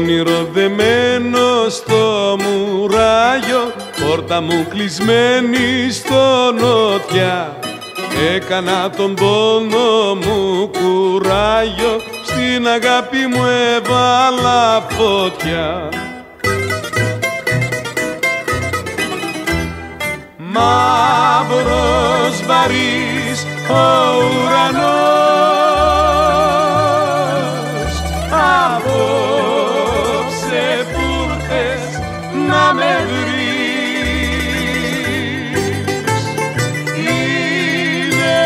όνειρο δεμένο στο μουράγιο, πόρτα μου κλεισμένη στο νότια. Έκανα τον πόνο μου κουράγιο, στην αγάπη μου έβαλα φωτιά. Μαύρος βαρύς ο ουρανός, απόψε που ήρθες να με βρεις. Είναι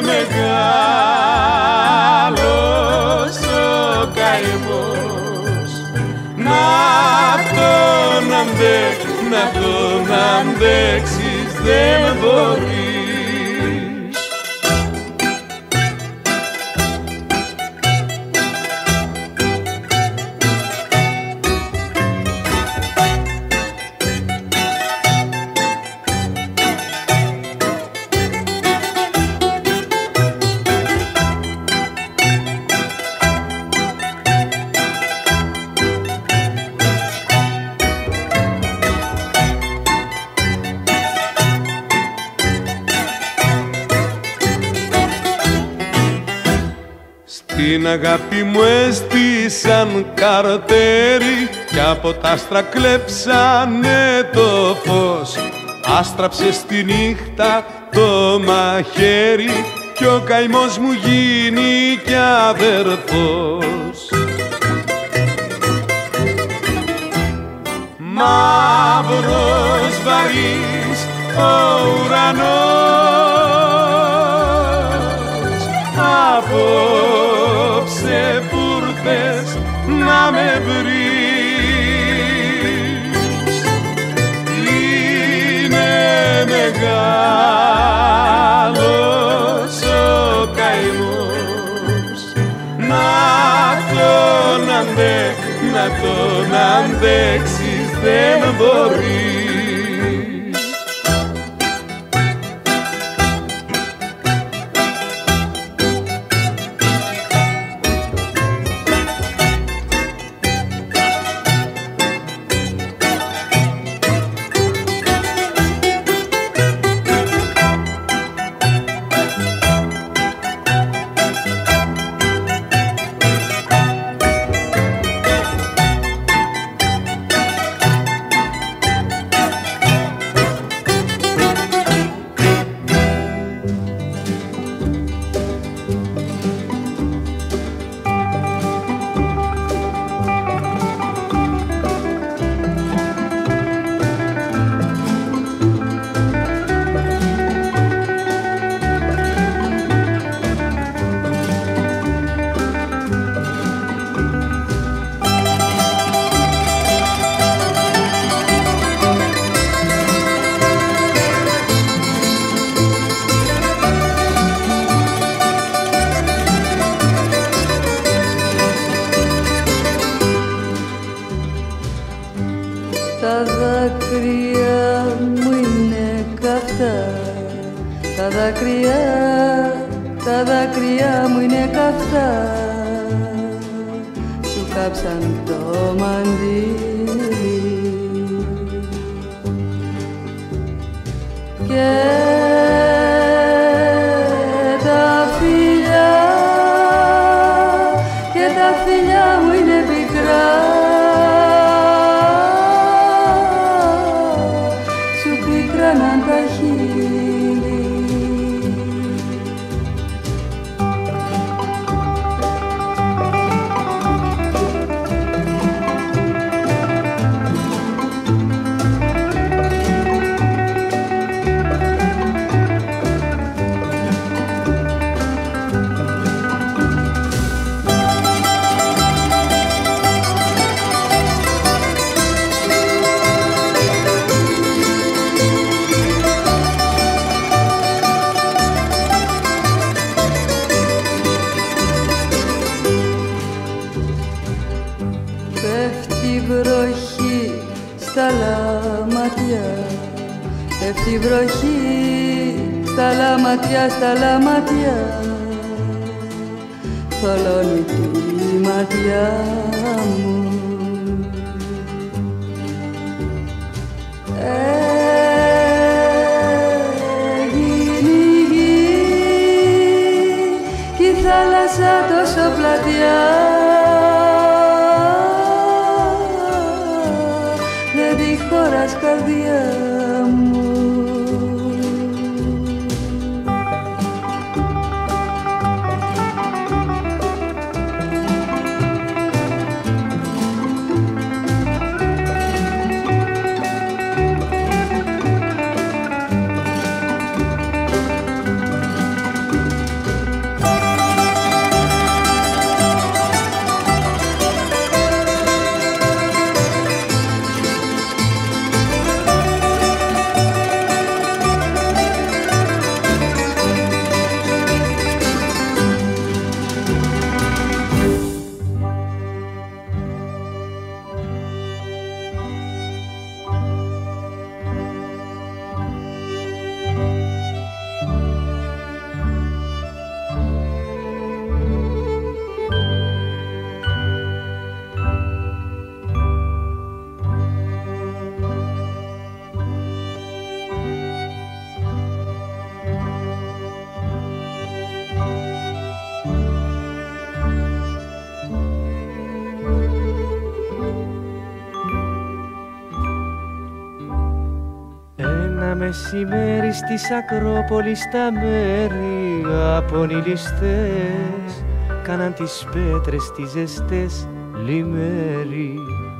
μεγάλος ο καημός, να τον αντέξεις δεν μπορείς. Την αγάπη μου έστησαν καρτέρι κι από τ' άστρα κλέψανε το φως. Άστραψε στη νύχτα το μαχαίρι κι ο καημός μου γίνει κι αδερφός. Μαύρος βαρύς ο ουρανός, απόψε που ήρθες να με βρεις. Είναι μεγάλος ο καημός, να τον αντέξεις δεν μπορείς. Τα δάκρυα μου είναι καυτά, τα δάκρυα μου είναι καυτά. Σου κάψαν το μαντίλι και τα φιλιά μου είναι πικρά. Τα χείλη. Πέφτει βροχή στα λαματιά, πέφτει βροχή στα λαματιά, θολώνει τη ματιά μου. Έγινε η γη κι η θάλασσα τόσο πλατιά, δεν τη χωράς καρδιά μου. Μεσημέρι στις Ακρόπολης τα μέρη απονηλιστές κάναν τις πέτρες τις ζεστές λιμέρι.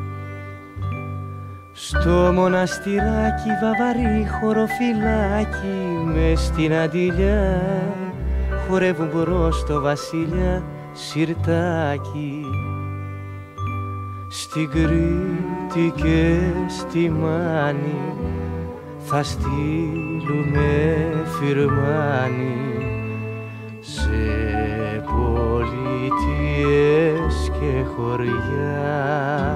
Στο μοναστηράκι βαβαρή χωροφυλάκι μες στην αντιλιά χορεύουν μπρος το βασιλιά σιρτάκι. Στην Κρήτη και στη Μάνη θα στείλουμε φιρμάνι σε πολιτείες και χωριά.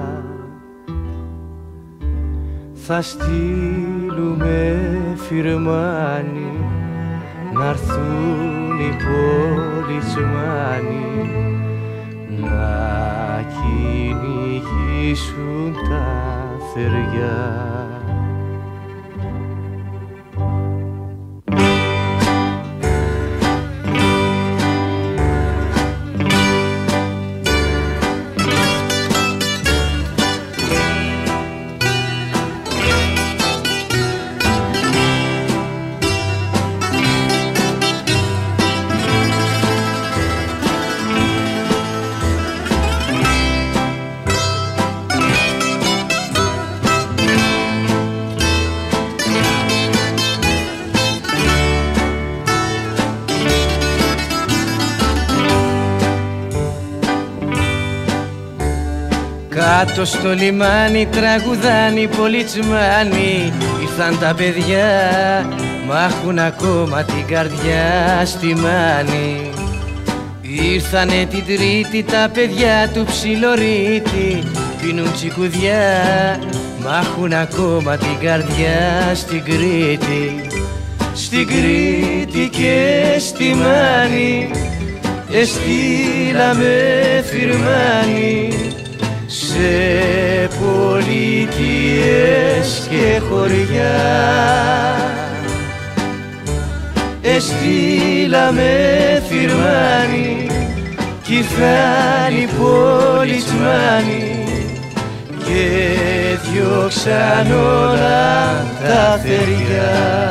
Θα στείλουμε φιρμάνι να'ρθούν οι πολιτσμάνοι να κυνηγήσουν τα θεριά. Κάτω στο λιμάνι τραγουδάνει οι πολιτσμάνοι. Ήρθαν τα παιδιά, μ' έχουν ακόμα την καρδιά στη μάνη. Ήρθανε την Τρίτη τα παιδιά του Ψιλορίτη, πίνουν τσικουδιά, μ' έχουν ακόμα την καρδιά στην Κρήτη. Στην Κρήτη και στη Μάνη εστήλαμε φιρμάνι σε πολιτείες και χωριά. Εστήλαμε φιρμάνι κι ήρθαν οι πολιτσμάνοι και διώξαν όλα τα θεριά.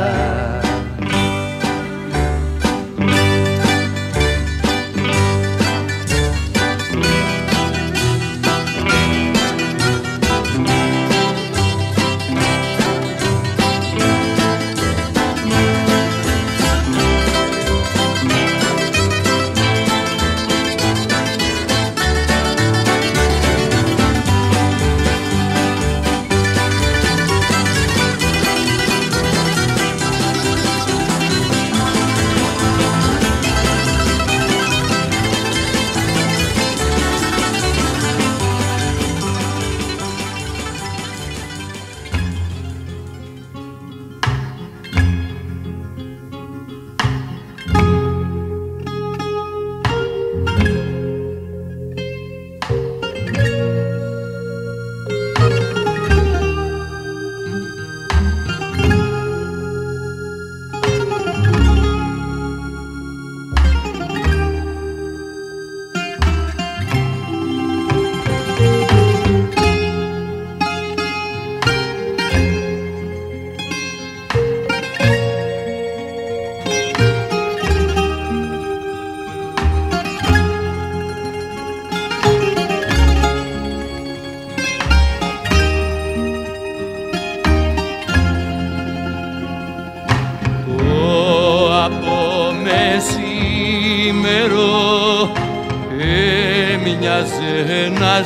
έμοιαζε να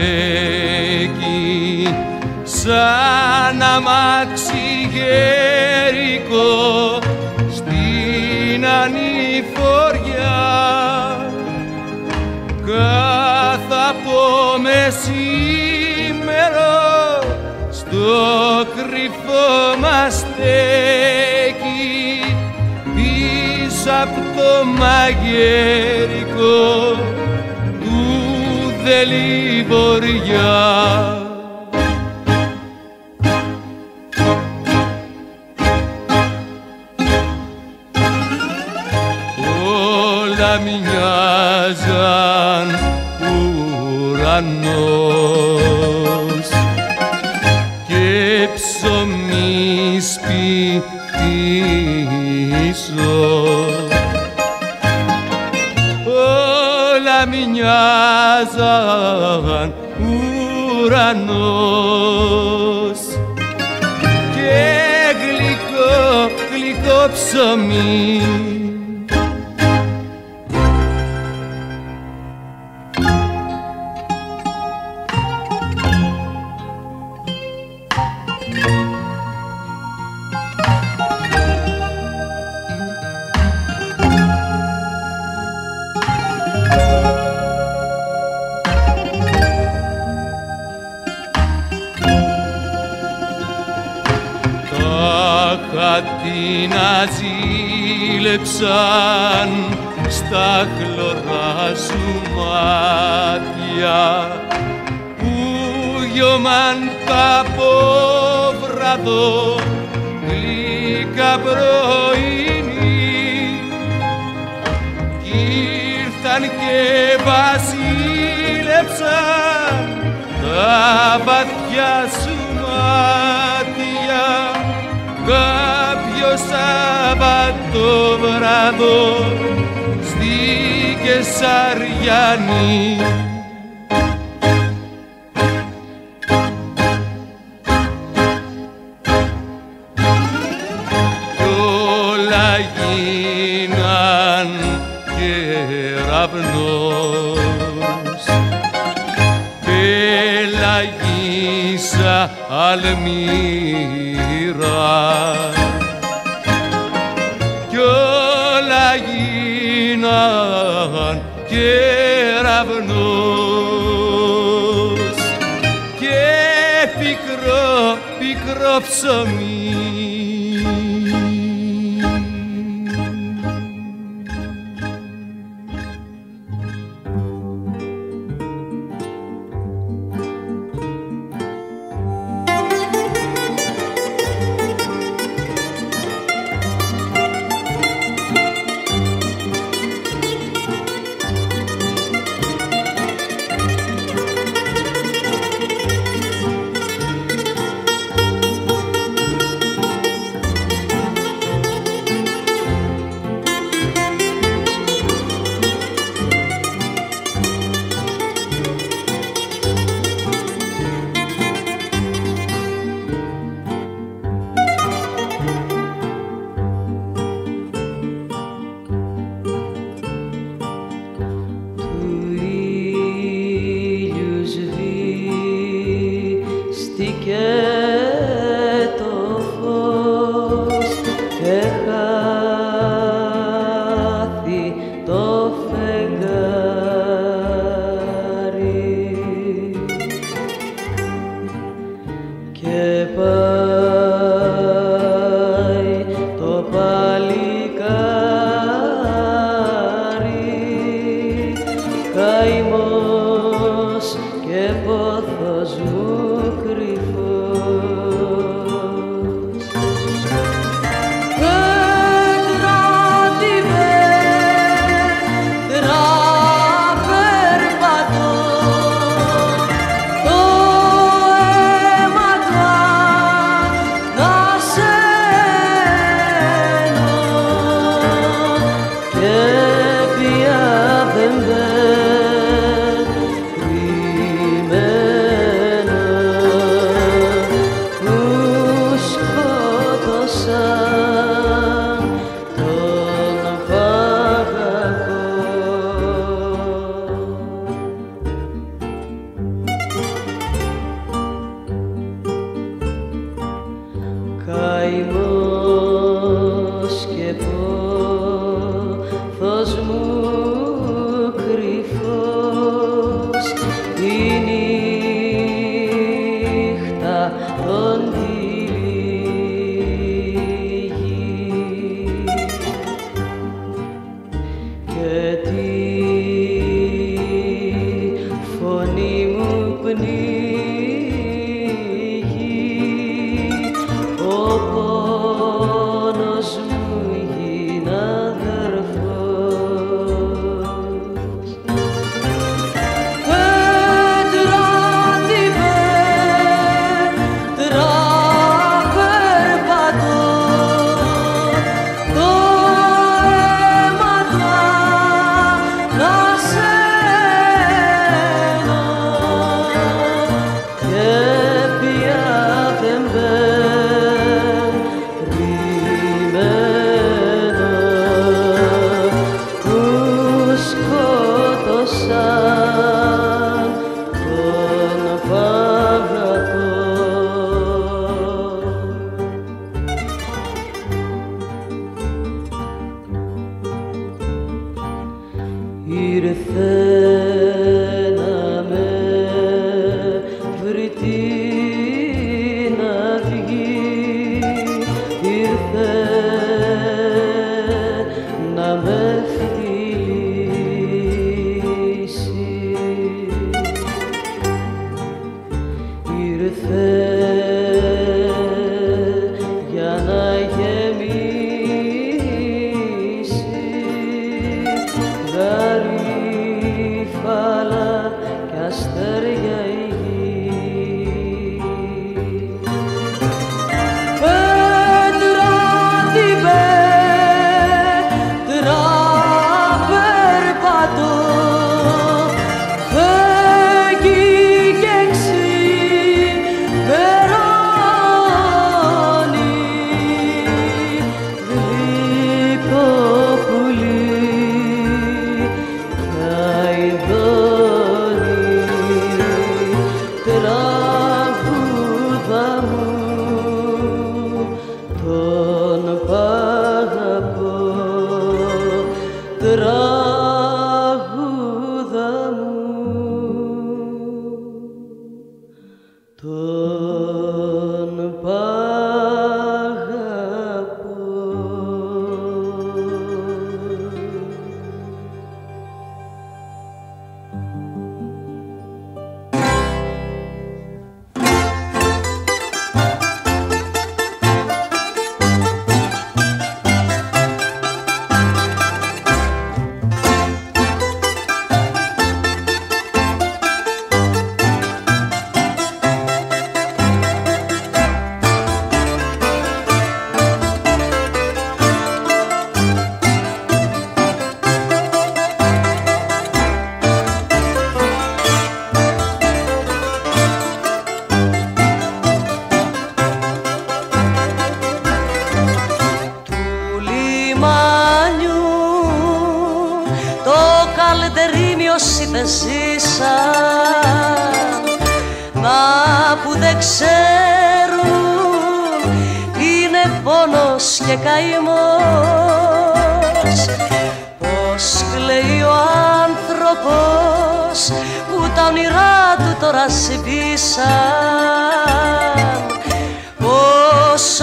στέκει σαν αμάξι γέρικο στην ανηφοριά. Κάθε από μεσήμερο στο κρυφό μας στέκει πίσω απ' το μαγερικό του Δελιβοριά. Όλα μοιάζαν ουρανός και ψωμί σπιτίσω. Όλα μοιάζαν ουρανός και γλυκό, γλυκό ψωμί. Την αζήλεψαν στα χλωρά σου μάτια που γιωμάν τα απόβραδο γλυκά πρωινή κι ήρθαν και βασίλεψαν τα βαθιά σου μάτια. Κάποιο Σάββατο βράδο στη Κεσαριανή κι όλα γίναν κεραυνός. Πελαγίσα Αλμύρα κι όλα γίναν κεραυνός και πικρό, πικρό ψωμί. με να με βρει την αυγή, ήρθε να με φιλήσει, ήρθε για να γεμίσει γαρίφαλα κι αστέρια η γη. Πέτρα την πέτρα περπατώ, φεύγει και ξημερώνει, γλυκό πουλί κι αηδώνει, τραγούδα μου τον παγαπώ, τραγούδα μου τον παγαπώ. Όσοι δεν ζήσαν, μα που δεν ξέρουν τι είναι πόνος και καημός, πως κλαίει ο άνθρωπος που τα όνειρά του τώρα σβήσαν, πως ο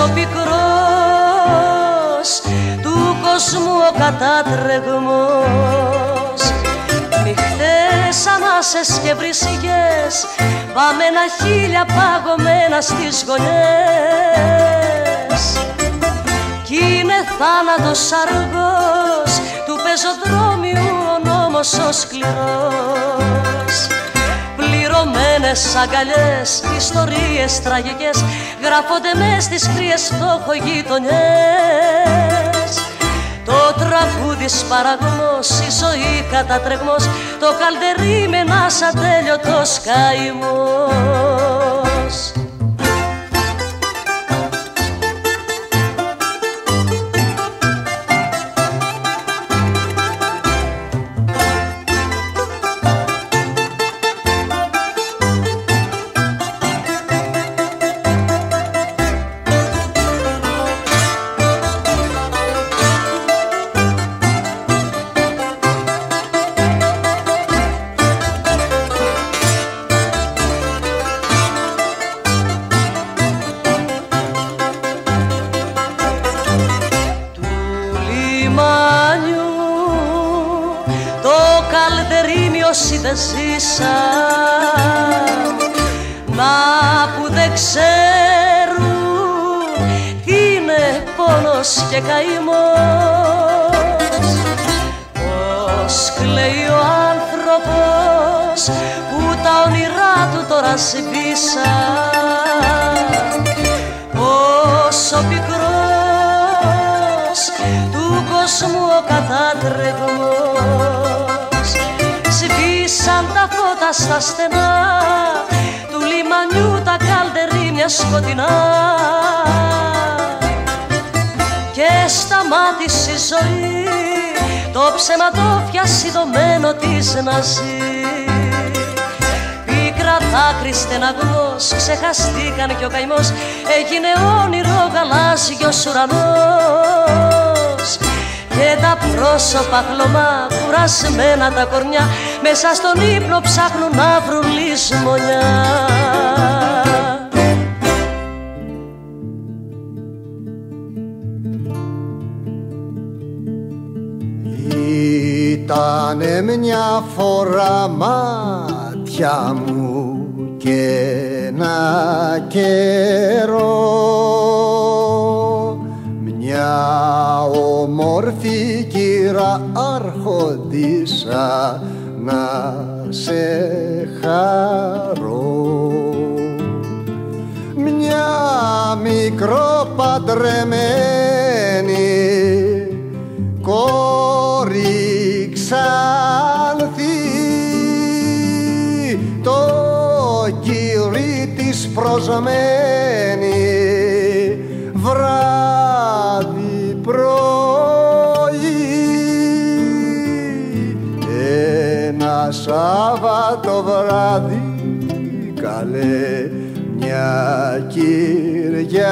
πικρός του κόσμου ο κατάτρεγμος, νυχτές ανάσες και βρυσικές, βαμμένα χείλια παγωμένα στις γωνιές, κι είναι θάνατος αργός του πεζοδρόμιου ο νόμος ο σκληρός. Πληρωμένες αγκαλιές, ιστορίες τραγικές γράφονται μες στις κρύες φτωχογειτονιές. Το τραγούδι σπαραγμός, η ζωή κατατρεγμός, το καλντερί με ένας ατέλειωτος καημός. Όσοι δεν ζήσαν, μα που δεν ξέρουν τι είναι πόνος και καημός, πως κλαίει ο άνθρωπος που τα όνειρά του τώρα σβήσαν, πως ο πικρός του κόσμου ο κατάτρεγμος, σβήσαν τα φώτα στα στενά του λιμανιού τα καλντερίμια σκοτεινά, και σταμάτησε η ζωή το ψεματόφια σιδωμένο της να ζει. Πίκρα δάκρυ στεναγμός, ξεχαστήκαν κι ο καημός έγινε όνειρο γαλάζιος ουρανός, και τα πρόσωπα χλωμά, κουρασμένα τα κορμιά, μέσα στον ύπνο ψάχνουν να βρουν λησμονιά. Ήτανε μια φορά μάτια μου και ένα καιρό μια όμορφη κύρα άρχοντισσα να σε χαρώ, μια μικροπαντρεμένη κόρη Ξάνθη, το κύρι της προσμένη βράδυ πρωί, ένα Σάββατο βράδυ καλέ μια Κυριακή,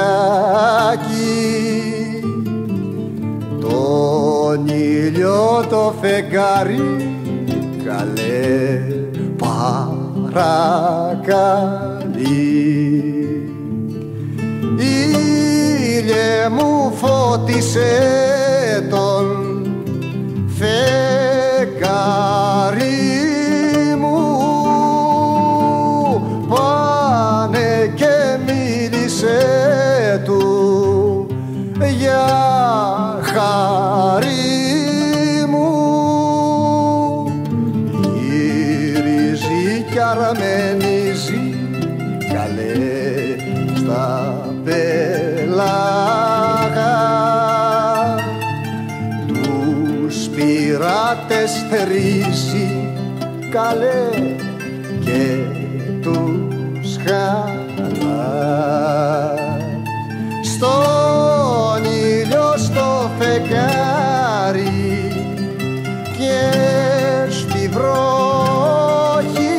τον ήλιο το φεγγάρι καλέ παρακαλεί. Ήλιε μου φώτισε τον φεγγάρι μου, πάνε και μίλησε του για χάρη μου. Γυρίζει κι αρμενίζει καλέ στα πέλαγα, τους πειράτες θερίζει καλέ και τους χαλά. Στον ήλιο στο φεγγάρι και στη βροχή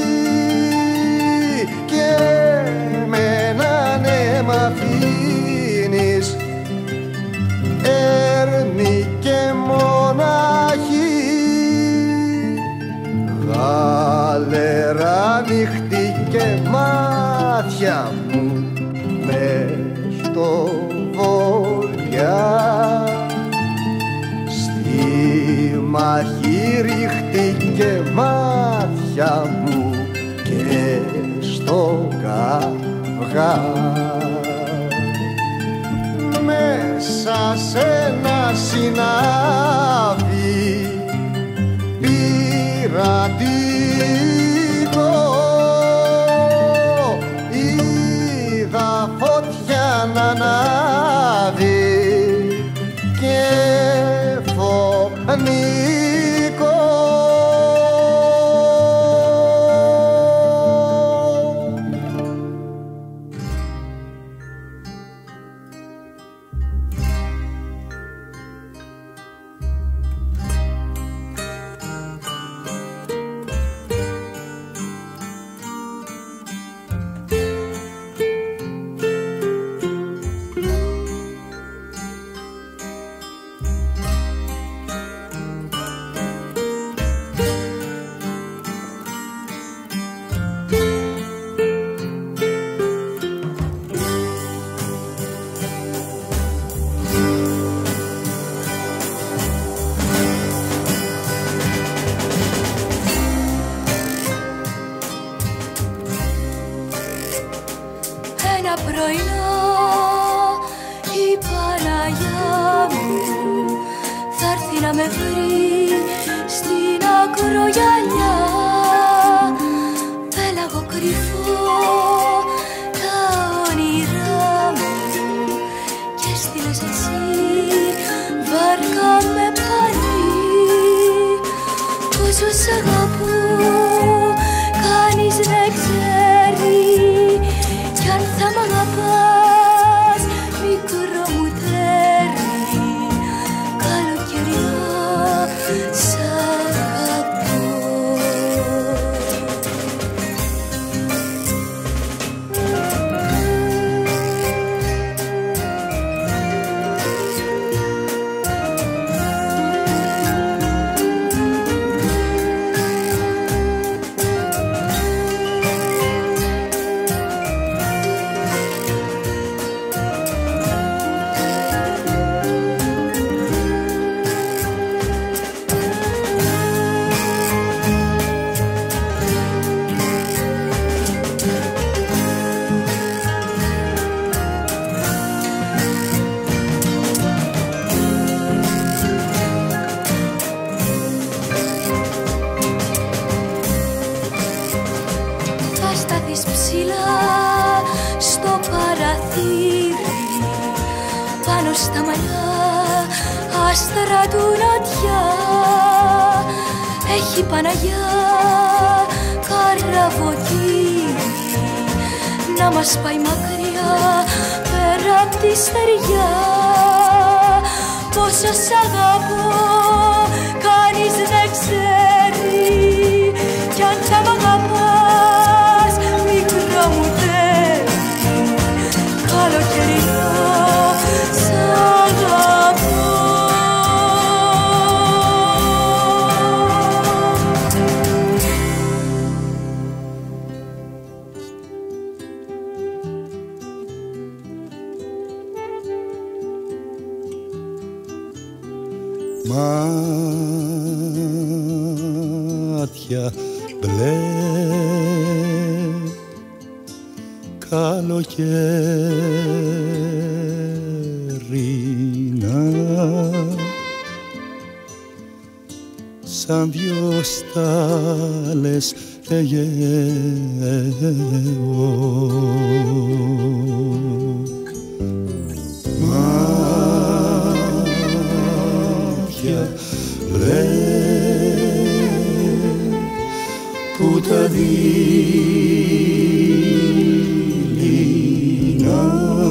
και με έναν αίμα αφήνεις έρμη και μοναχή. Γαλερά νύχτη και μάτια μου μες στο βοριά, στη μαχή ρίχτη και μάτια μου και στο καυγά. Μέσα σε ένα συνάβη πειρατικό είδα φωτιά να ανάβει και φωνικό. Ένα πρωινό η Παναγιά μου θα έρθει να με βρει στην ακρογιαλιά. Πέλαγο κρυφό τα όνειρά μου και στείλες εσύ βάρκα με πανί. Πόσο σ' αγαπώ κανείς δεν ξέρει, κι αν θα μ' αγαπάς μικρό μου τέρι, καλοκαιριά σ' αγαπώ. ψηλά στο παραθύρι, πάνω στα μαλλιά άστρα του νοτιά. Έχει Παναγιά καραβοτήρι να μας πάει μακριά πέρα απ' τη στεριά. Πόσο σ' αγαπώ κανείς δεν ξέρει, κι αν θα μ' αγαπάς μικρό μου τέρι, καλοκαιρινό σ' αγαπώ. Μάτια μπλε καλοκαίρινα, σαν δυο στάλες Αιγαίο. Μπλε που τα δειλινά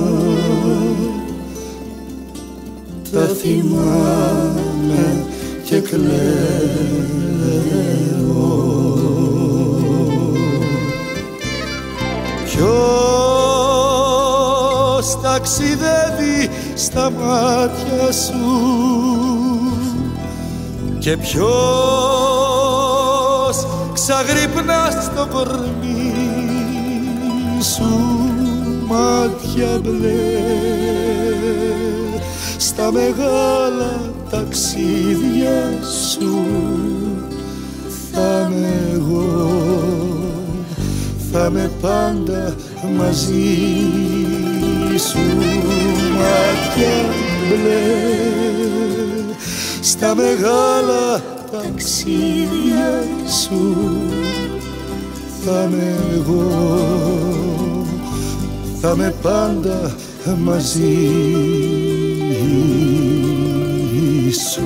τα θυμάμαι και κλαίω. Ποιος ταξιδεύει στα μάτια σου και ποιος ξαγρυπνά στο κορμί σου, μάτια μπλε, στα μεγάλα ταξίδια σου θα είμαι εγώ, θα είμαι πάντα μαζί σου. Μάτια μπλε, στα μεγάλα ταξίδια σου θα είμαι εγώ, θα είμαι πάντα μαζί σου.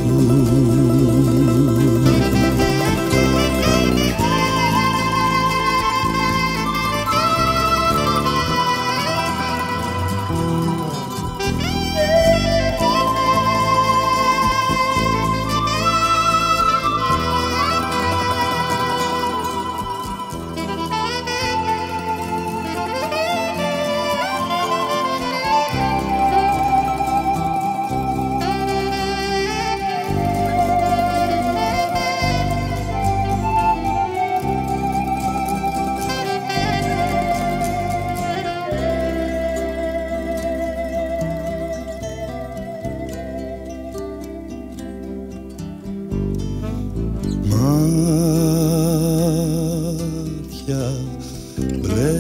Μάτια μπλε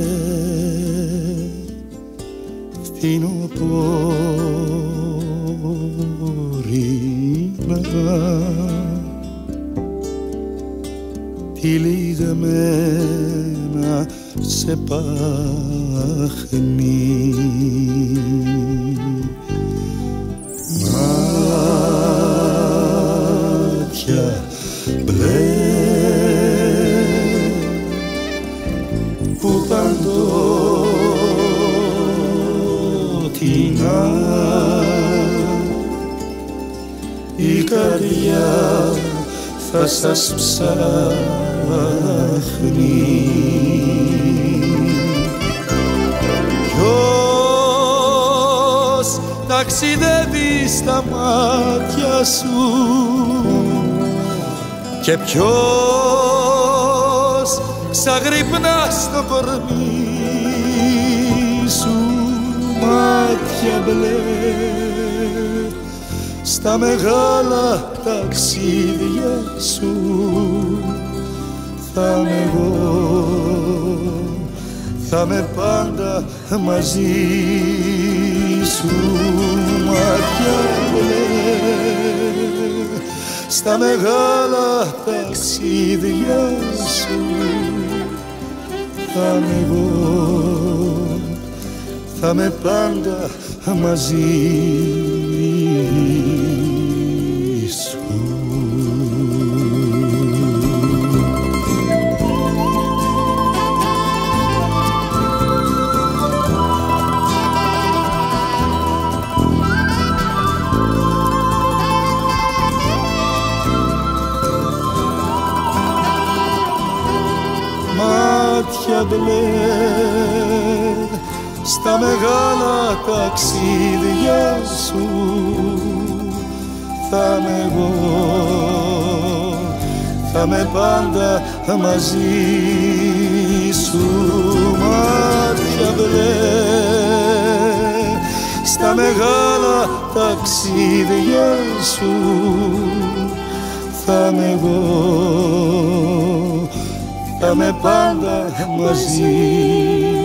φθινοπόρινα, τυλιγμένα σε πάχνη. Μάτια μπλε που παντότινα η καρδιά θα σας ψάχνει. Ποιος ταξιδεύει στα μάτια σου και ποιος ξαγρυπνά στο κορμί σου, μάτια μπλε, στα μεγάλα ταξίδια σου θα είμαι εγώ, θα είμαι πάντα μαζί σου. Μάτια μπλε, στα μεγάλα ταξίδια σου θα είμαι εγώ, θα είμαι πάντα μαζί σου. Μάτια μπλε στα μεγάλα ταξίδια σου θα είμαι εγώ, θα είμαι πάντα μαζί σου. Μάτια μπλε στα μεγάλα ταξίδια σου θα είμαι εγώ, θα είμαι πάντα μαζί